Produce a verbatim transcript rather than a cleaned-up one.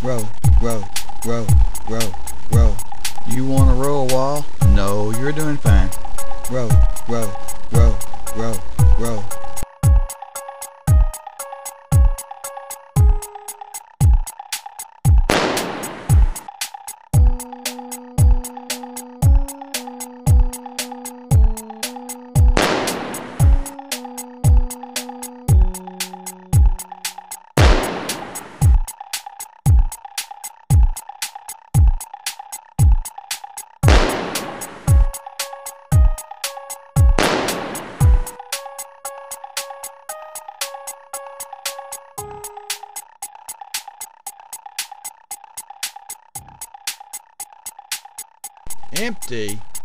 row, row, row, row, row. You want to row a wall? No, you're doing fine. Row, row, row, row, row. Empty?